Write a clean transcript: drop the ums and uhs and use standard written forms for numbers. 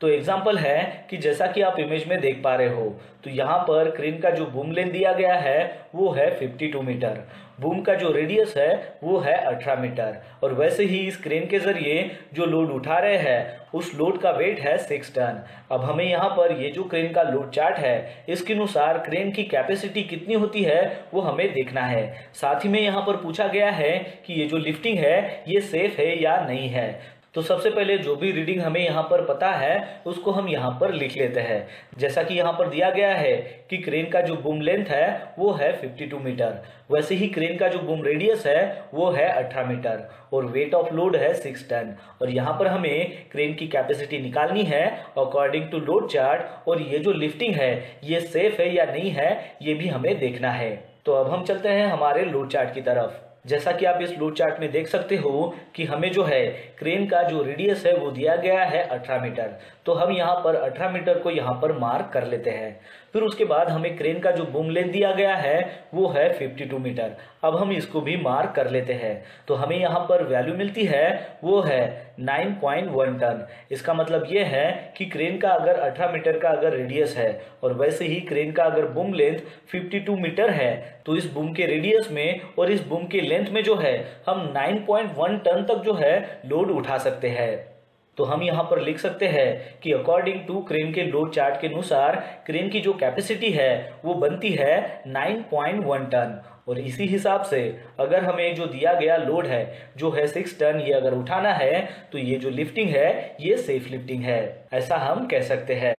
तो एग्जाम्पल है कि जैसा कि आप इमेज में देख पा रहे हो, तो यहाँ पर क्रेन का जो बूम लेंथ दिया गया है वो है 52 मीटर। बूम का जो रेडियस है वो है 18 मीटर। और वैसे ही इस क्रेन के जरिए जो लोड उठा रहे हैं उस लोड का वेट है 6 टन। अब हमें यहाँ पर ये जो क्रेन का लोड चार्ट है इसके अनुसार क्रेन की कैपेसिटी कितनी होती है वो हमें देखना है। साथ ही में यहाँ पर पूछा गया है कि ये जो लिफ्टिंग है ये सेफ है या नहीं है। तो सबसे पहले जो भी रीडिंग हमें यहाँ पर पता है उसको हम यहाँ पर लिख लेते हैं। जैसा कि यहाँ पर दिया गया है कि क्रेन का जो बूम लेंथ है वो है 52 मीटर, वैसे ही क्रेन का जो बूम रेडियस है वो है 18 मीटर और वेट ऑफ लोड है 6 टन। और यहाँ पर हमें क्रेन की कैपेसिटी निकालनी है अकॉर्डिंग टू लोड चार्ट, और ये जो लिफ्टिंग है ये सेफ है या नहीं है ये भी हमें देखना है। तो अब हम चलते हैं हमारे लोड चार्ट की तरफ। जैसा कि आप इस लोड चार्ट में देख सकते हो कि हमें जो है क्रेन का जो रेडियस है वो दिया गया है 18 मीटर। तो हम यहाँ पर 18 मीटर को यहाँ पर मार्क कर लेते हैं। फिर उसके बाद हमें क्रेन का जो बूम लेंथ दिया गया है वो है 52 मीटर। अब हम इसको भी मार्क कर लेते हैं। तो हमें यहाँ पर वैल्यू मिलती है वो है 9.1 टन। इसका मतलब ये है कि क्रेन का अगर 18 मीटर का अगर रेडियस है और वैसे ही क्रेन का अगर बूम लेंथ 52 मीटर है तो इस बूम के रेडियस में और इस बूम के लेंथ में जो है हम 9.1 टन तक जो है लोड उठा सकते हैं। तो हम यहाँ पर लिख सकते हैं कि अकॉर्डिंग टू क्रेन के लोड चार्ट के अनुसार क्रेन की जो कैपेसिटी है वो बनती है 9.1 टन। और इसी हिसाब से अगर हमें जो दिया गया लोड है जो है 6 टन ये अगर उठाना है तो ये जो लिफ्टिंग है ये सेफ लिफ्टिंग है, ऐसा हम कह सकते हैं।